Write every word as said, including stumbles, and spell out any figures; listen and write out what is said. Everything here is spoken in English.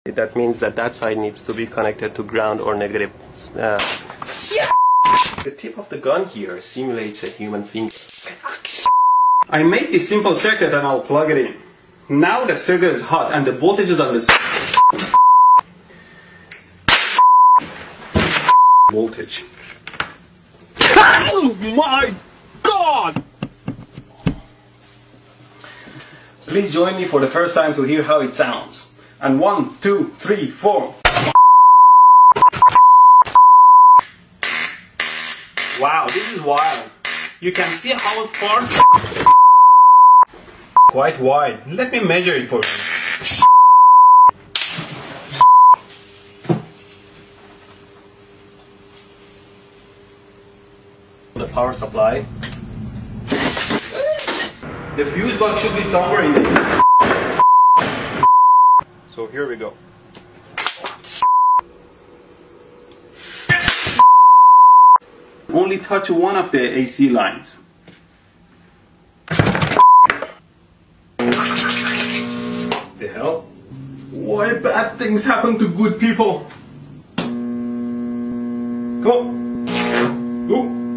That means that that side needs to be connected to ground or negative. Uh, the tip of the gun here simulates a human finger. I made this simple circuit and I'll plug it in. Now the circuit is hot and the voltage is on this voltage. Oh my God! Please join me for the first time to hear how it sounds. And one, two, three, four. Wow, this is wild. You can see how far. Quite wide. Let me measure it for you. The power supply. The fuse box should be somewhere in there. So here we go. Only touch one of the A C lines. The hell? Why bad things happen to good people? Come on. Ooh.